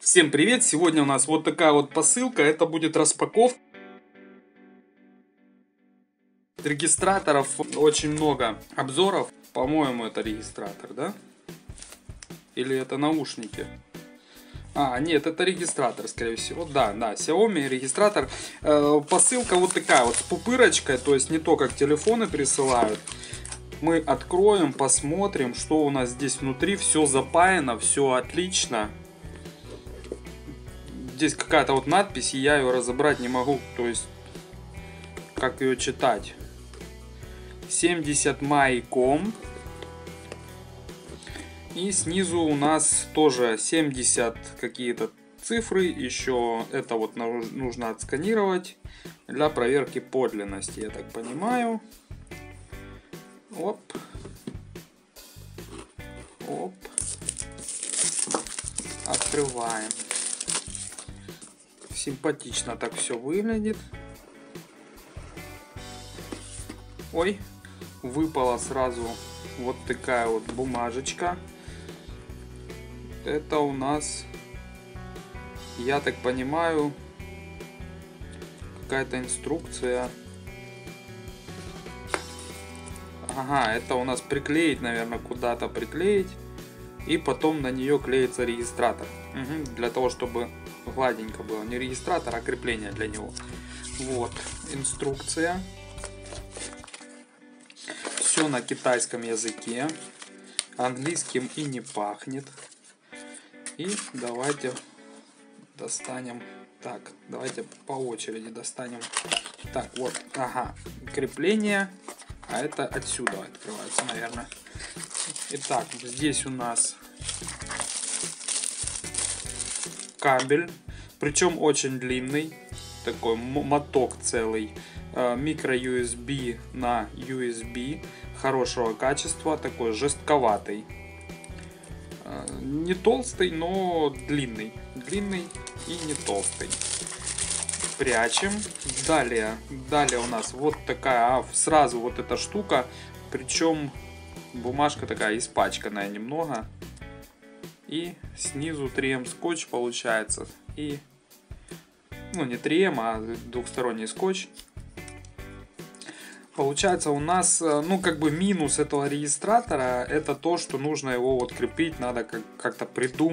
Всем привет! Сегодня у нас вот такая вот посылка. Это будет распаковка регистраторов. Очень много обзоров. По-моему, это регистратор, да? Или это наушники? Нет, это регистратор, скорее всего. Да, Xiaomi регистратор. Посылка вот такая вот с пупырочкой. То есть не то, как телефоны присылают. Мы откроем, посмотрим, что у нас здесь внутри. Все запаяно, все отлично. Здесь какая-то вот надпись, и я ее разобрать не могу. То есть, как ее читать? 70 Майком. И снизу у нас тоже 70 какие-то цифры. Еще это вот нужно отсканировать для проверки подлинности, я так понимаю. Оп. Оп. Открываем. Симпатично так все выглядит. Ой, выпала сразу вот такая вот бумажечка. Это у нас, я так понимаю, какая-то инструкция. Ага, это у нас приклеить, наверное, куда-то приклеить. И потом на нее клеится регистратор. Для того, чтобы гладенько было. Не регистратор, а крепление для него. Вот, инструкция. Все на китайском языке. Английским и не пахнет. И давайте достанем. Так, давайте по очереди достанем. Так, вот, ага, крепление. А это отсюда открывается, наверное. Итак, здесь у нас кабель, причем очень длинный, такой моток целый, микро USB на USB, хорошего качества, такой жестковатый, не толстый, но длинный и не толстый. Прячем. Далее у нас вот такая, сразу вот эта штука, причем бумажка такая испачканная немного. И снизу 3М скотч получается. И, ну, не 3М, а двухсторонний скотч. Получается у нас, ну, как бы минус этого регистратора, это то, что нужно его вот крепить, надо как-то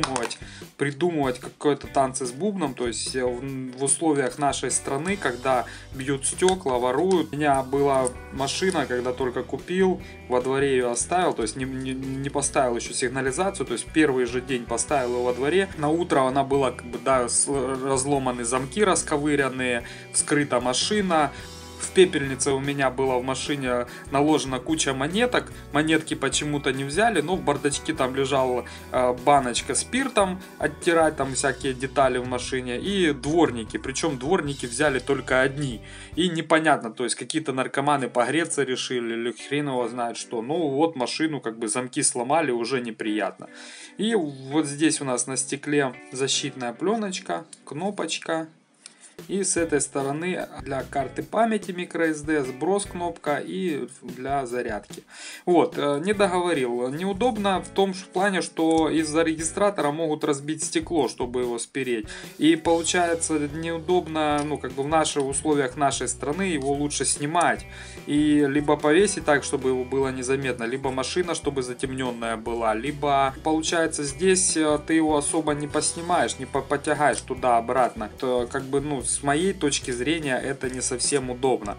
придумывать какой-то танцы с бубном. То есть в условиях нашей страны, когда бьют стекла, воруют. У меня была машина, когда только купил, во дворе ее оставил, то есть не поставил еще сигнализацию, то есть первый же день поставил ее во дворе. На утро она была, как бы, да, разломаны замки, расковырянные, вскрыта машина. В пепельнице у меня было в машине наложена куча монеток. Монетки почему-то не взяли, но в бардачке там лежала баночка спиртом оттирать там всякие детали в машине. И дворники, причем дворники взяли только одни. И непонятно, то есть какие-то наркоманы погреться решили или хрен его знает что. Ну вот машину как бы замки сломали, уже неприятно. И вот здесь у нас на стекле защитная пленочка, кнопочка. И с этой стороны для карты памяти microSD сброс кнопка и для зарядки. Вот, не договорил. Неудобно в том плане, что из-за регистратора могут разбить стекло, чтобы его спереть. И получается неудобно, ну, как бы в наших условиях нашей страны его лучше снимать. И либо повесить так, чтобы его было незаметно, либо машина, чтобы затемненная была, либо получается здесь ты его особо не поснимаешь, не потягаешь туда-обратно. То, как бы, ну, с моей точки зрения это не совсем удобно.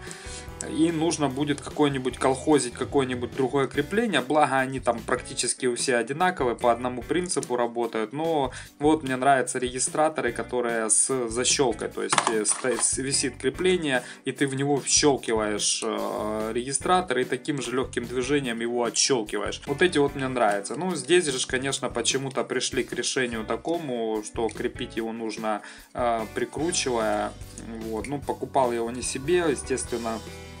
И нужно будет какой-нибудь колхозить, какое-нибудь другое крепление. Благо они там практически все одинаковые, по одному принципу работают. Но вот мне нравятся регистраторы, которые с защелкой. То есть висит крепление, и ты в него вщелкиваешь регистратор, и таким же легким движением его отщелкиваешь. Вот эти вот мне нравятся. Ну, здесь же, конечно, почему-то пришли к решению такому, что крепить его нужно прикручивая. Вот. Ну, покупал я его не себе, естественно.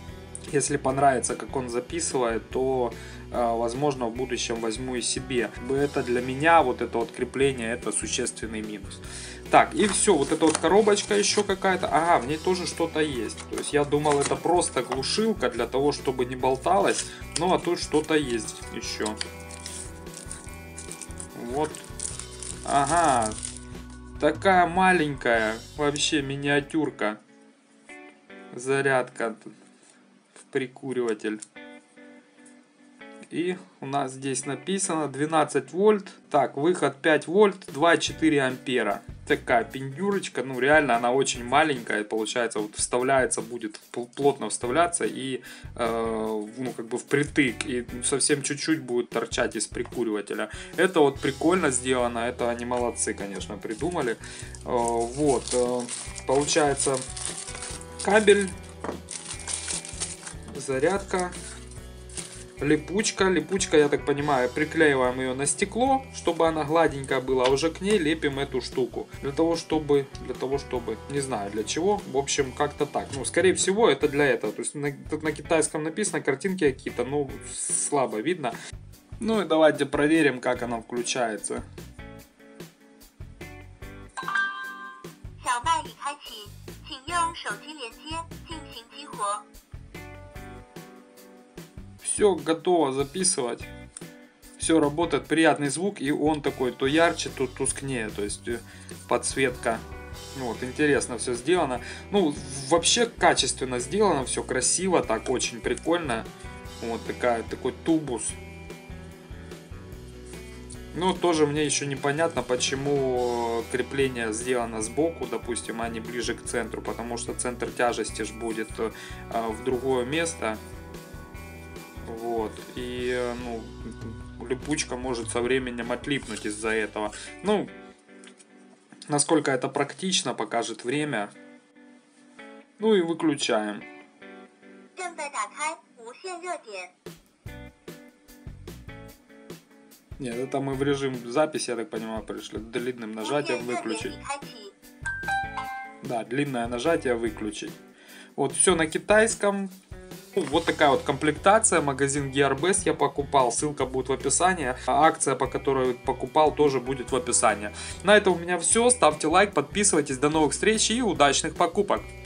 Если понравится, как он записывает, то, возможно, в будущем возьму и себе. Это для меня, вот это вот крепление, это существенный минус. Так, и все, вот эта вот коробочка еще какая-то. Ага, в ней тоже что-то есть. То есть я думал, это просто глушилка для того, чтобы не болталось. Ну, а тут что-то есть еще. Вот. Ага. Такая маленькая, вообще миниатюрка. Зарядка в прикуриватель. И у нас здесь написано 12 вольт. Так, выход 5 вольт, 2,4 ампера. Такая пиндюрочка, ну реально она очень маленькая, получается вот вставляется, будет плотно вставляться и ну как бы впритык, и совсем чуть-чуть будет торчать из прикуривателя. Это вот прикольно сделано, это они молодцы, конечно, придумали. Вот, получается кабель, зарядка. Липучка, я так понимаю, приклеиваем ее на стекло, чтобы она гладенькая была, а уже к ней лепим эту штуку. Для того, чтобы, не знаю для чего, в общем, как-то так. Ну, скорее всего, это для этого. То есть, тут на китайском написано, картинки какие-то, ну, слабо видно. Ну, и давайте проверим, как она включается. Все готово записывать. Все работает, приятный звук, и он такой то ярче, то тускнее. То есть подсветка. Ну, вот, интересно все сделано. Ну, вообще качественно сделано, все красиво, так очень прикольно. Вот такой тубус. Но тоже мне еще непонятно, почему крепление сделано сбоку, допустим, а не ближе к центру. Потому что центр тяжести ж будет в другое место. Вот, и ну, липучка может со временем отлипнуть из-за этого. Ну, насколько это практично, покажет время. Ну и выключаем. Нет, это мы в режим записи, я так понимаю, пришли. Длинным нажатием выключить. Да, длинное нажатие выключить. Вот, все на китайском. Вот такая вот комплектация, магазин Gearbest я покупал, ссылка будет в описании, а акция, по которой покупал, тоже будет в описании. На этом у меня все, ставьте лайк, подписывайтесь, до новых встреч и удачных покупок!